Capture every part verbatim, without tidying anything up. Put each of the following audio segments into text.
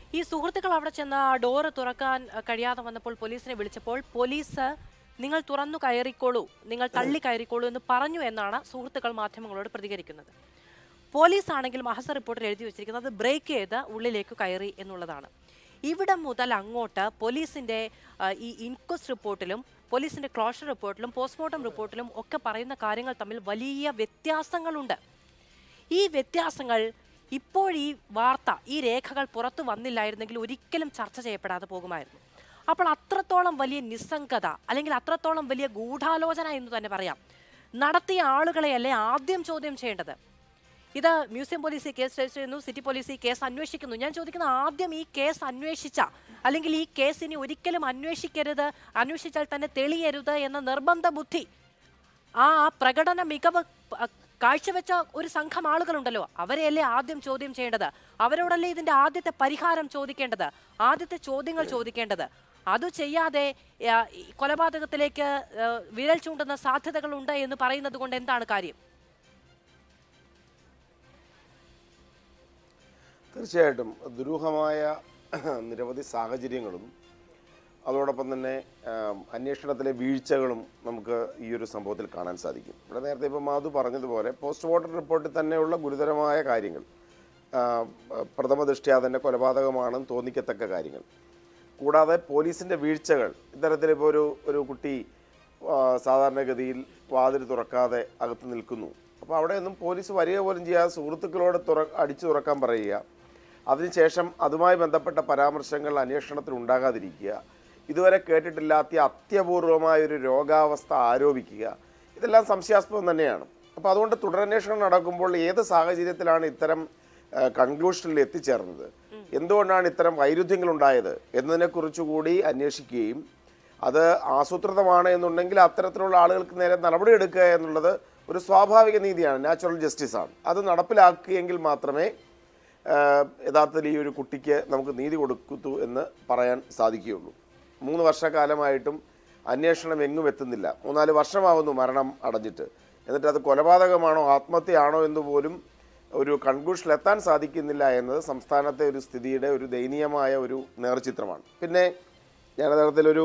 ഈ സുഹൃത്തുക്കൾ അവിടെ ചെന്ന് ആ ഡോറ് തുറക്കാൻ കഴിയാതെ വന്നപ്പോൾ പോലീസിനെ വിളിച്ചപ്പോൾ പോലീസ് നിങ്ങൾ തുറന്നു കയറിക്കോളൂ, നിങ്ങൾ തള്ളി കയറിക്കോളൂ എന്ന് പറഞ്ഞു എന്നാണ് സുഹൃത്തുക്കൾ മാധ്യമങ്ങളോട് പ്രതികരിക്കുന്നത്. പോലീസ് ആണെങ്കിൽ മഹസർ റിപ്പോർട്ടിൽ എഴുതി വെച്ചിരിക്കുന്നത് ബ്രേക്ക് ചെയ്ത് ഉള്ളിലേക്ക് കയറി എന്നുള്ളതാണ്. ഇവിടെ മുതൽ അങ്ങോട്ട് പോലീസിന്റെ ഈ ഇൻക്വസ്റ്റ് റിപ്പോർട്ടിലും പോലീസിന്റെ ക്ലോഷർ റിപ്പോർട്ടിലും പോസ്റ്റ്മോർട്ടം റിപ്പോർട്ടിലും ഒക്കെ പറയുന്ന കാര്യങ്ങൾ തമ്മിൽ വലിയ വ്യത്യാസങ്ങളുണ്ട്. ഈ വ്യത്യാസങ്ങൾ ഇപ്പോൾ ഈ വാർത്ത ഈ രേഖകൾ പുറത്തു വന്നില്ലായിരുന്നെങ്കിൽ ഒരിക്കലും ചർച്ച ചെയ്യപ്പെടാതെ പോകുമായിരുന്നു. അപ്പോൾ അത്രത്തോളം വലിയ നിസ്സംഗത അല്ലെങ്കിൽ അത്രത്തോളം വലിയ ഗൂഢാലോചന എന്ന് തന്നെ പറയാം. നടത്തിയ ആളുകളെയല്ലേ ആദ്യം ചോദ്യം ചെയ്യേണ്ടത്. ഇത് മ്യൂസിയം പോലീസ് ഈ കേസ് രജിസ്റ്റർ ചെയ്യുന്നു, സിറ്റി പോലീസ് ഈ കേസ് അന്വേഷിക്കുന്നു. ഞാൻ ചോദിക്കുന്ന ആദ്യം ഈ കേസ് അന്വേഷിച്ച അല്ലെങ്കിൽ ഈ കേസ് ഇനി ഒരിക്കലും അന്വേഷിക്കരുത്, അന്വേഷിച്ചാൽ തന്നെ തെളിയരുത് എന്ന നിർബന്ധ ബുദ്ധി ആ പ്രകടന മികവ് കാഴ്ചവെച്ച ഒരു സംഘം ആളുകളുണ്ടല്ലോ, അവരെയല്ലേ ആദ്യം ചോദ്യം ചെയ്യേണ്ടത്. അവരോടല്ലേ ഇതിന്റെ ആദ്യത്തെ പരിഹാരം ചോദിക്കേണ്ടത്, ആദ്യത്തെ ചോദ്യങ്ങൾ ചോദിക്കേണ്ടത്. അത് ചെയ്യാതെ കൊലപാതകത്തിലേക്ക് വിരൽ ചൂണ്ടുന്ന സാധ്യതകളുണ്ട് എന്ന് പറയുന്നത് കൊണ്ട് എന്താണ് കാര്യം? തീർച്ചയായിട്ടും ദുരൂഹമായ നിരവധി സാഹചര്യങ്ങളും അതോടൊപ്പം തന്നെ അന്വേഷണത്തിലെ വീഴ്ചകളും നമുക്ക് ഈ ഒരു സംഭവത്തിൽ കാണാൻ സാധിക്കും. ഇവിടെ നേരത്തെ ഇപ്പോൾ മാധു പറഞ്ഞതുപോലെ പോസ്റ്റ്മോർട്ടം റിപ്പോർട്ടിൽ തന്നെയുള്ള ഗുരുതരമായ കാര്യങ്ങൾ, പ്രഥമ ദൃഷ്ട്യാ തന്നെ കൊലപാതകമാണെന്ന് തോന്നിക്കത്തക്ക കാര്യങ്ങൾ, കൂടാതെ പോലീസിൻ്റെ വീഴ്ചകൾ. ഇത്തരത്തിലിപ്പോൾ ഒരു ഒരു കുട്ടി സാധാരണഗതിയിൽ വാതിൽ തുറക്കാതെ അകത്ത് നിൽക്കുന്നു. അപ്പോൾ അവിടെയൊന്നും പോലീസ് വരിക പോലും ചെയ്യാതെ സുഹൃത്തുക്കളോട് തുറ അടിച്ചു തുറക്കാൻ പറയുക, അതിനുശേഷം അതുമായി ബന്ധപ്പെട്ട പരാമർശങ്ങൾ അന്വേഷണത്തിൽ ഉണ്ടാകാതിരിക്കുക, ഇതുവരെ കേട്ടിട്ടില്ലാത്ത അത്യപൂർവമായൊരു രോഗാവസ്ഥ ആരോപിക്കുക, ഇതെല്ലാം സംശയാസ്പദം തന്നെയാണ്. അപ്പോൾ അതുകൊണ്ട് തുടരന്വേഷണം നടക്കുമ്പോൾ ഏത് സാഹചര്യത്തിലാണ് ഇത്തരം കൺക്ലൂഷനിൽ എത്തിച്ചേർന്നത്, എന്തുകൊണ്ടാണ് ഇത്തരം വൈരുദ്ധ്യങ്ങൾ ഉണ്ടായത് എന്നതിനെക്കുറിച്ചുകൂടി അന്വേഷിക്കുകയും അത് ആസൂത്രിതമാണ് എന്നുണ്ടെങ്കിൽ അത്തരത്തിലുള്ള ആളുകൾക്ക് നേരെ നടപടിയെടുക്കുക എന്നുള്ളത് ഒരു സ്വാഭാവിക നീതിയാണ്, നാച്ചുറൽ ജസ്റ്റിസാണ്. അത് നടപ്പിലാക്കിയെങ്കിൽ മാത്രമേ യഥാർത്ഥത്തിൽ ഈ ഒരു കുട്ടിക്ക് നമുക്ക് നീതി കൊടുക്കൂ എന്ന് പറയാൻ സാധിക്കുകയുള്ളൂ. മൂന്ന് വർഷക്കാലമായിട്ടും അന്വേഷണം എങ്ങും എത്തുന്നില്ല. മൂന്നാല് വർഷമാവുന്നു മരണം അടഞ്ഞിട്ട്. എന്നിട്ട് അത് കൊലപാതകമാണോ ആത്മഹത്യയാണോ എന്ന് പോലും ഒരു കൺക്ലൂഷനിലെത്താൻ സാധിക്കുന്നില്ല എന്നത് സംസ്ഥാനത്തെ ഒരു സ്ഥിതിയുടെ ഒരു ദയനീയമായ ഒരു നേർചിത്രമാണ്. പിന്നെ ഞാൻ യഥാർത്ഥത്തിലൊരു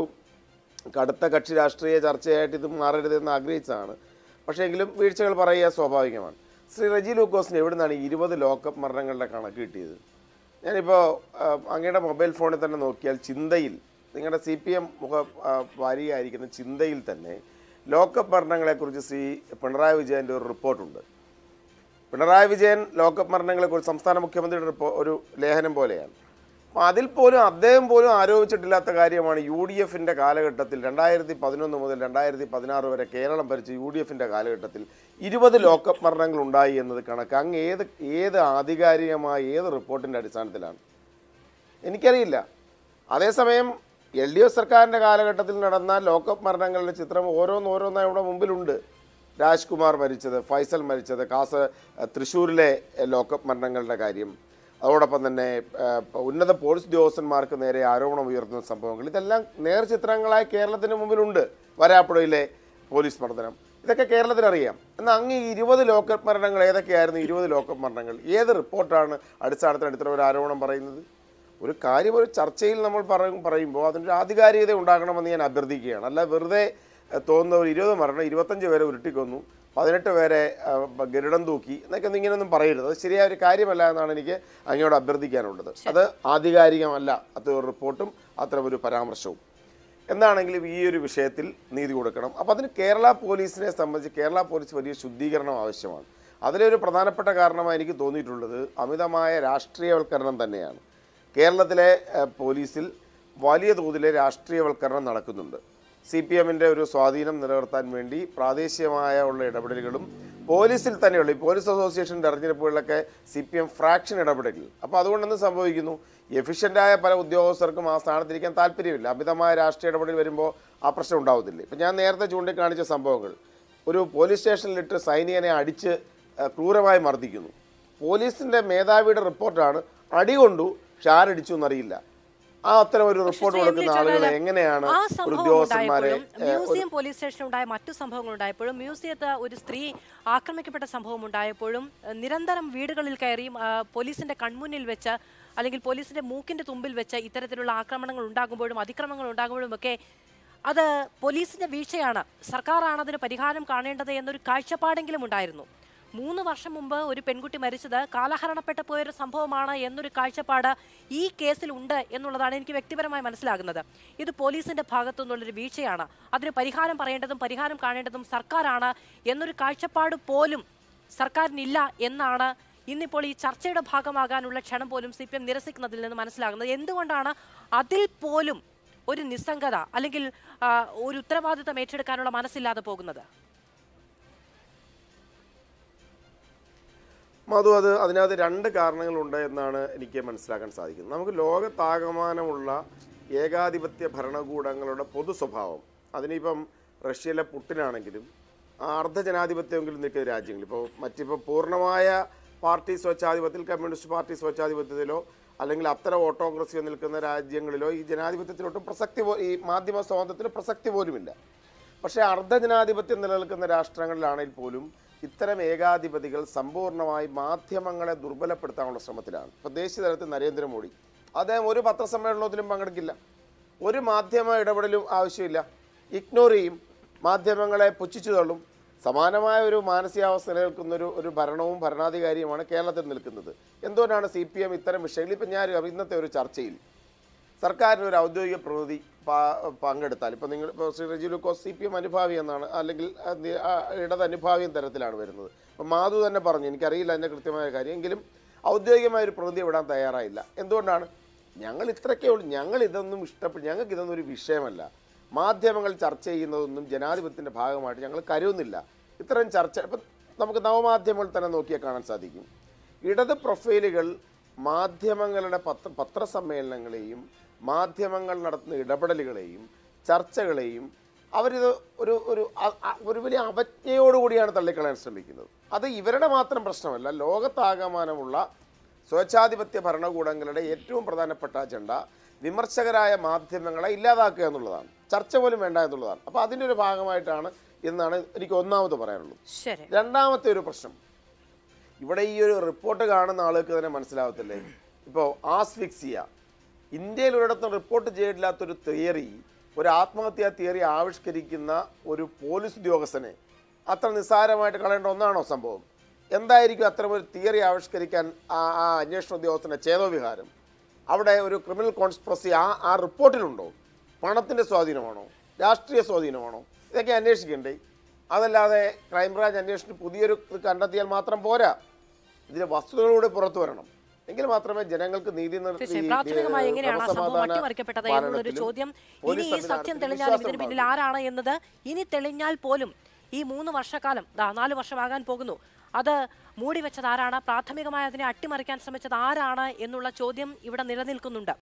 കടുത്ത കക്ഷി രാഷ്ട്രീയ ചർച്ചയായിട്ട് ഇത് മാറരുതെന്ന് ആഗ്രഹിച്ചതാണ്. പക്ഷേ എങ്കിലും വീഴ്ചകൾ പറയുക സ്വാഭാവികമാണ്. ശ്രീ റെജി ലൂക്കോസിന് എവിടെ നിന്നാണ് ഇരുപത് ലോക്കപ്പ് മരണങ്ങളുടെ കണക്ക് കിട്ടിയത്? ഞാനിപ്പോൾ അങ്ങയുടെ മൊബൈൽ ഫോണിൽ തന്നെ നോക്കിയാൽ ചിന്തയിൽ, നിങ്ങളുടെ സി പി എം മുഖ വാരികയായിരിക്കുന്ന ചിന്തയിൽ തന്നെ ലോക്കപ്പ് മരണങ്ങളെക്കുറിച്ച് ശ്രീ പിണറായി വിജയൻ്റെ ഒരു റിപ്പോർട്ടുണ്ട്. പിണറായി വിജയൻ ലോക്കപ്പ് മരണങ്ങളെക്കുറിച്ച് സംസ്ഥാന മുഖ്യമന്ത്രിയുടെ റിപ്പോ ഒരു ലേഖനം പോലെയാണ്. അപ്പോൾ അതിൽ പോലും അദ്ദേഹം പോലും ആരോപിച്ചിട്ടില്ലാത്ത കാര്യമാണ് യു ഡി എഫിൻ്റെ കാലഘട്ടത്തിൽ രണ്ടായിരത്തി പതിനൊന്ന് മുതൽ രണ്ടായിരത്തി പതിനാറ് വരെ കേരളം ഭരിച്ച യു ഡി എഫിൻ്റെ കാലഘട്ടത്തിൽ ഇരുപത് ലോക്കപ്പ് മരണങ്ങൾ ഉണ്ടായി എന്നത് കണക്ക്. അങ്ങ് ഏത് ഏത് ആധികാരികമായ ഏത് റിപ്പോർട്ടിൻ്റെ അടിസ്ഥാനത്തിലാണ്? എനിക്കറിയില്ല. അതേസമയം എൽ ഡി എഫ് സർക്കാരിൻ്റെ കാലഘട്ടത്തിൽ നടന്ന ലോക്കപ്പ് മരണങ്ങളുടെ ചിത്രം ഓരോന്നോരോന്നായി ഇവിടെ മുമ്പിലുണ്ട്. രാജ്കുമാർ മരിച്ചത്, ഫൈസൽ മരിച്ചത്, കാസ തൃശ്ശൂരിലെ ലോക്കപ്പ് മരണങ്ങളുടെ കാര്യം, അതോടൊപ്പം തന്നെ ഉന്നത പോലീസ് ഉദ്യോഗസ്ഥന്മാർക്ക് നേരെ ആരോപണം ഉയർത്തുന്ന സംഭവങ്ങൾ, ഇതെല്ലാം നേർചിത്രങ്ങളായി കേരളത്തിന് മുമ്പിലുണ്ട്. വരാപ്പുഴയിലെ പോലീസ് മർദ്ദനം, ഇതൊക്കെ കേരളത്തിനറിയാം. എന്നാൽ അങ്ങ് ഇരുപത് ലോക്കപ്പ് മരണങ്ങൾ ഏതൊക്കെയായിരുന്നു? ഇരുപത് ലോക്കപ്പ് മരണങ്ങൾ ഏത് റിപ്പോർട്ടാണ് അടിസ്ഥാനത്തിൽ അടുത്ത ഒരു ആരോപണം പറയുന്നത്? ഒരു കാര്യം ഒരു ചർച്ചയിൽ നമ്മൾ പറയും പറയുമ്പോൾ അതിൻ്റെ ആധികാരികത ഉണ്ടാകണമെന്ന് ഞാൻ അഭ്യർത്ഥിക്കുകയാണ്. അല്ല വെറുതെ തോന്നുന്ന ഒരു ഇരുപത് മരണം, ഇരുപത്തഞ്ച് പേരെ ഉരുട്ടിക്കൊന്നു, പതിനെട്ട് പേരെ ഗരുഡം തൂക്കി എന്നൊക്കെ ഒന്നും ഇങ്ങനെയൊന്നും പറയരുത്. അത് ശരിയായ ഒരു കാര്യമല്ല എന്നാണ് എനിക്ക് അങ്ങയോട് അഭ്യർത്ഥിക്കാനുള്ളത്. അത് ആധികാരികമല്ല അത്ര ഒരു റിപ്പോർട്ടും അത്തരം ഒരു പരാമർശവും. എന്താണെങ്കിലും ഈ ഒരു വിഷയത്തിൽ നീതി കൊടുക്കണം. അപ്പോൾ അതിന് കേരള പോലീസിനെ സംബന്ധിച്ച് കേരള പോലീസ് വലിയ ശുദ്ധീകരണം ആവശ്യമാണ്. അതിലൊരു പ്രധാനപ്പെട്ട കാരണമായി എനിക്ക് തോന്നിയിട്ടുള്ളത് അമിതമായ രാഷ്ട്രീയവൽക്കരണം തന്നെയാണ്. കേരളത്തിലെ പോലീസിൽ വലിയ തോതിലെ രാഷ്ട്രീയവൽക്കരണം നടക്കുന്നുണ്ട്. സി പി എമ്മിൻ്റെ ഒരു സ്വാധീനം നിലനിർത്താൻ വേണ്ടി പ്രാദേശികമായ ഉള്ള ഇടപെടലുകളും പോലീസിൽ തന്നെയുള്ള ഈ പോലീസ് അസോസിയേഷൻ തെരഞ്ഞെടുപ്പുകളിലൊക്കെ സി പി എം ഫ്രാക്ഷൻ ഇടപെടൽ. അപ്പോൾ അതുകൊണ്ടെന്ന് സംഭവിക്കുന്നു, എഫിഷ്യൻ്റായ പല ഉദ്യോഗസ്ഥർക്കും ആ സ്ഥാനത്തിരിക്കാൻ താല്പര്യമില്ല. അമിതമായ രാഷ്ട്രീയ ഇടപെടൽ വരുമ്പോൾ ആ പ്രശ്നം ഉണ്ടാവത്തില്ല. ഇപ്പം ഞാൻ നേരത്തെ ചൂണ്ടിക്കാണിച്ച സംഭവങ്ങൾ, ഒരു പോലീസ് സ്റ്റേഷനിലിട്ട് സൈനികനെ അടിച്ച് ക്രൂരമായി മർദ്ദിക്കുന്നു. പോലീസിൻ്റെ മേധാവിയുടെ റിപ്പോർട്ടാണ് അടി കൊണ്ടു, പക്ഷെ ആരടിച്ചു എന്നറിയില്ല. ആ അത്തരം ഒരു റിപ്പോർട്ട് കൊടുക്കുന്ന ആളുകളെ എങ്ങനെയാണ് ഉദ്യോഗസ്ഥന്മാരെ? മ്യൂസിയം പോലീസ് സ്റ്റേഷനിൽ ഉണ്ടായ മറ്റു സംഭവങ്ങൾ ഉണ്ടായപ്പോഴും, മ്യൂസിയത്ത് ഒരു സ്ത്രീ ആക്രമിക്കപ്പെട്ട സംഭവം ഉണ്ടായപ്പോഴും, നിരന്തരം വീടുകളിൽ കയറി പോലീസിന്റെ കൺമുന്നിൽ വെച്ച് അല്ലെങ്കിൽ പോലീസിന്റെ മൂക്കിന്റെ തുമ്പിൽ വെച്ച് ഇത്തരത്തിലുള്ള ആക്രമണങ്ങൾ ഉണ്ടാകുമ്പോഴും അതിക്രമങ്ങൾ ഉണ്ടാകുമ്പോഴും ഒക്കെ അത് പോലീസിന്റെ വീഴ്ചയാണ്, സർക്കാരാണ് അതിന് പരിഹാരം കാണേണ്ടത് എന്നൊരു കാഴ്ചപ്പാടെങ്കിലും ഉണ്ടായിരുന്നു. മൂന്ന് വർഷം മുമ്പ് ഒരു പെൺകുട്ടി മരിച്ചത് കാലഹരണപ്പെട്ടു പോയൊരു സംഭവമാണ് എന്നൊരു കാഴ്ചപ്പാട് ഈ കേസിൽ ഉണ്ട് എന്നുള്ളതാണ് എനിക്ക് വ്യക്തിപരമായി മനസ്സിലാകുന്നത്. ഇത് പോലീസിന്റെ ഭാഗത്തു നിന്നുള്ളൊരു വീഴ്ചയാണ്, അതിന് പരിഹാരം പറയേണ്ടതും പരിഹാരം കാണേണ്ടതും സർക്കാരാണ് എന്നൊരു കാഴ്ചപ്പാട് പോലും സർക്കാരിനില്ല എന്നാണ് ഇന്നിപ്പോൾ ഈ ചർച്ചയുടെ ഭാഗമാകാനുള്ള ക്ഷണം പോലും സി പി എം നിരസിക്കുന്നതിൽ നിന്ന് മനസ്സിലാകുന്നത്. എന്തുകൊണ്ടാണ് അതിൽ പോലും ഒരു നിസ്സംഗത അല്ലെങ്കിൽ ഒരു ഉത്തരവാദിത്തം ഏറ്റെടുക്കാനുള്ള മനസ്സില്ലാതെ പോകുന്നത്? മധു, അത് അതിനകത്ത് രണ്ട് കാരണങ്ങളുണ്ട് എന്നാണ് എനിക്ക് മനസ്സിലാക്കാൻ സാധിക്കുന്നത്. നമുക്ക് ലോകത്താകമാനമുള്ള ഏകാധിപത്യ ഭരണകൂടങ്ങളുടെ പൊതു സ്വഭാവം, അതിനിപ്പം റഷ്യയിലെ പുട്ടിനാണെങ്കിലും അർദ്ധജനാധിപത്യമെങ്കിലും നിൽക്കുന്ന രാജ്യങ്ങൾ, ഇപ്പോൾ മറ്റിപ്പോൾ പൂർണ്ണമായ പാർട്ടി സ്വച്ഛാധിപത്യത്തിൽ കമ്മ്യൂണിസ്റ്റ് പാർട്ടി സ്വച്ഛാധിപത്യത്തിലോ അല്ലെങ്കിൽ അത്തരം ഓട്ടോക്രസിയോ നിൽക്കുന്ന രാജ്യങ്ങളിലോ ഈ ജനാധിപത്യത്തിനൊട്ടും പ്രസക്തി പോ ഈ മാധ്യമ സ്വാതന്ത്ര്യത്തിന് പ്രസക്തി പോലുമില്ല. പക്ഷേ അർദ്ധജനാധിപത്യം നിലനിൽക്കുന്ന രാഷ്ട്രങ്ങളിലാണെങ്കിൽ പോലും ഇത്തരം ഏകാധിപതികൾ സമ്പൂർണ്ണമായി മാധ്യമങ്ങളെ ദുർബലപ്പെടുത്താനുള്ള ശ്രമത്തിലാണ്. ഇപ്പോൾ ദേശീയ തലത്തിൽ നരേന്ദ്രമോദി അദ്ദേഹം ഒരു പത്രസമ്മേളനത്തിലും പങ്കെടുക്കില്ല, ഒരു മാധ്യമ ഇടപെടലും ആവശ്യമില്ല, ഇഗ്നോർ ചെയ്യും, മാധ്യമങ്ങളെ പുച്ഛിച്ചു തള്ളും. സമാനമായ ഒരു മാനസികാവസ്ഥ നിലനിൽക്കുന്നൊരു ഒരു ഭരണവും ഭരണാധികാരിയുമാണ് കേരളത്തിൽ നിൽക്കുന്നത്. എന്തുകൊണ്ടാണ് സി പി എം ഇത്തരം വിഷയങ്ങളിൽ, ഇപ്പം ഞാൻ ഇന്നത്തെ ഒരു ചർച്ചയിൽ സർക്കാരിന് ഒരു ഔദ്യോഗിക പ്രതിനിധി പങ്കെടുത്താൽ, ഇപ്പോൾ നിങ്ങൾ ഇപ്പോൾ Shri Reji Lukose C P M അനുഭാവി എന്നാണ്, അല്ലെങ്കിൽ ഇടത് അനുഭാവിയും തരത്തിലാണ് വരുന്നത്. അപ്പം മാധു തന്നെ പറഞ്ഞു, എനിക്കറിയില്ല അതിൻ്റെ കൃത്യമായ കാര്യം, എങ്കിലും ഔദ്യോഗികമായ ഒരു പ്രതിനിധി വിടാൻ തയ്യാറായില്ല. എന്തുകൊണ്ടാണ്? ഞങ്ങൾ ഇത്രയൊക്കെ ഉള്ളൂ, ഞങ്ങൾ ഇതൊന്നും ഇഷ്ടപ്പെട്ടു, ഞങ്ങൾക്ക് ഇതൊന്നും ഒരു വിഷയമല്ല, മാധ്യമങ്ങൾ ചർച്ച ചെയ്യുന്നതൊന്നും ജനാധിപത്യത്തിൻ്റെ ഭാഗമായിട്ട് ഞങ്ങൾ കരുതുന്നില്ല. ഇത്തരം ചർച്ച ഇപ്പം നമുക്ക് നവമാധ്യമങ്ങൾ തന്നെ നോക്കിയാൽ കാണാൻ സാധിക്കും. ഇടത് പ്രൊഫൈലുകൾ മാധ്യമങ്ങളുടെ പത്ര പത്രസമ്മേളനങ്ങളെയും മാധ്യമങ്ങൾ നടത്തുന്ന ഇടപെടലുകളെയും ചർച്ചകളെയും അവരിത് ഒരു ഒരു ഒരു വലിയ അവജ്ഞയോടുകൂടിയാണ് തള്ളിക്കളയാൻ ശ്രമിക്കുന്നത്. അത് ഇവരുടെ മാത്രം പ്രശ്നമല്ല, ലോകത്താകമാനമുള്ള സ്വേച്ഛാധിപത്യ ഭരണകൂടങ്ങളുടെ ഏറ്റവും പ്രധാനപ്പെട്ട അജണ്ട വിമർശകരായ മാധ്യമങ്ങളെ ഇല്ലാതാക്കുക എന്നുള്ളതാണ്, ചർച്ച പോലും വേണ്ട എന്നുള്ളതാണ്. അപ്പോൾ അതിൻ്റെ ഒരു ഭാഗമായിട്ടാണ് എന്നാണ് എനിക്ക് ഒന്നാമത് പറയാനുള്ളത്. രണ്ടാമത്തെ ഒരു പ്രശ്നം, ഇവിടെ ഈ ഒരു റിപ്പോർട്ട് കാണുന്ന ആൾക്ക് തന്നെ മനസ്സിലാവത്തില്ലേ, ഇപ്പോൾ ആസ്ഫിക്സിയ, ഇന്ത്യയിൽ ഒരിടത്തും റിപ്പോർട്ട് ചെയ്തിട്ടില്ലാത്തൊരു തിയറി, ഒരു ആത്മഹത്യാ തിയറി ആവിഷ്കരിക്കുന്ന ഒരു പോലീസ് ഉദ്യോഗസ്ഥനെ അത്ര നിസ്സാരമായിട്ട് കളയേണ്ട ഒന്നാണോ സംഭവം? എന്തായിരിക്കും അത്തരമൊരു തിയറി ആവിഷ്കരിക്കാൻ ആ ആ അന്വേഷണ ഉദ്യോഗസ്ഥൻ്റെ ചേതോവിഹാരം? അവിടെ ഒരു ക്രിമിനൽ കോൺസ്പിറസി ആ ആ റിപ്പോർട്ടിലുണ്ടോ? പണത്തിൻ്റെ സ്വാധീനമാണോ, രാഷ്ട്രീയ സ്വാധീനമാണോ? ഇതൊക്കെ അന്വേഷിക്കണ്ടേ? അതല്ലാതെ ക്രൈംബ്രാഞ്ച് അന്വേഷണം പുതിയൊരു കണ്ടെത്തിയാൽ മാത്രം പോരാ, ഇതിലെ വസ്തുതകളൂടെ പുറത്തു വരണം, എങ്കിൽ മാത്രമേ ജനങ്ങൾക്ക് നീതി പ്രാഥമികമായി എങ്ങനെയാണ് ആ സംഭവം അട്ടിമറിക്കപ്പെട്ടത് എന്നുള്ളൊരു ചോദ്യം. ഇനി ഈ സത്യം തെളിഞ്ഞാൽ ഇതിന് പിന്നിൽ ആരാണ് എന്നത് ഇനി തെളിഞ്ഞാൽ പോലും ഈ മൂന്ന് വർഷക്കാലം ദാ നാല് വർഷമാകാൻ പോകുന്നു, അത് മൂടിവെച്ചത് ആരാണ്, പ്രാഥമികമായി അതിനെ അട്ടിമറിക്കാൻ ശ്രമിച്ചത് ആരാണ് എന്നുള്ള ചോദ്യം ഇവിടെ നിലനിൽക്കുന്നുണ്ട്.